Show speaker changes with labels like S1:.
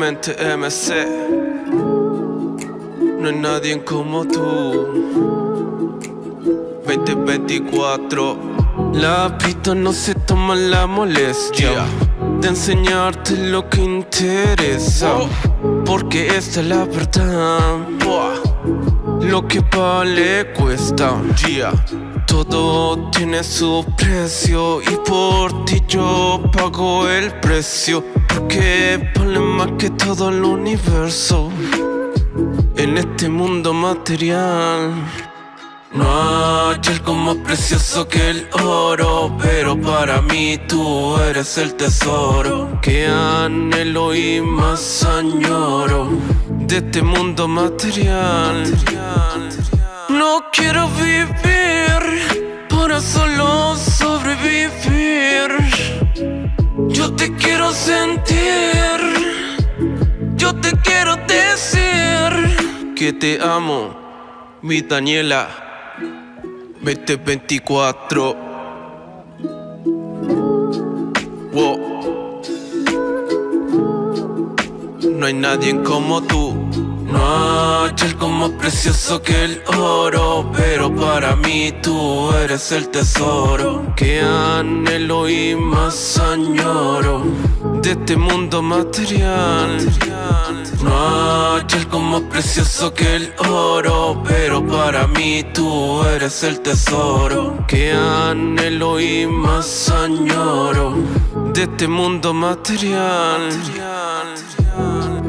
S1: Próximamente MC. No hay nadie como tú. 2024. La pista no se toma la molestia de enseñarte lo que interesa, porque esta es la verdad. Lo que vale cuesta. Todo tiene su precio y por ti yo pago el precio, porque vale más que todo el universo en este mundo material. No hay algo más precioso que el oro, pero para mí tú eres el tesoro que anhelo y más añoro de este mundo material. No quiero vivir para solo sobrevivir. Yo te quiero sentir, yo te quiero decir que te amo, mi Daniela. 2024. Wow. No hay nadie como tú. No hay algo más precioso que el oro, pero para mí tú eres el tesoro que anhelo y más añoro de este mundo material. No hay algo más precioso que el oro, pero para mí tú eres el tesoro que anhelo y más añoro de este mundo material.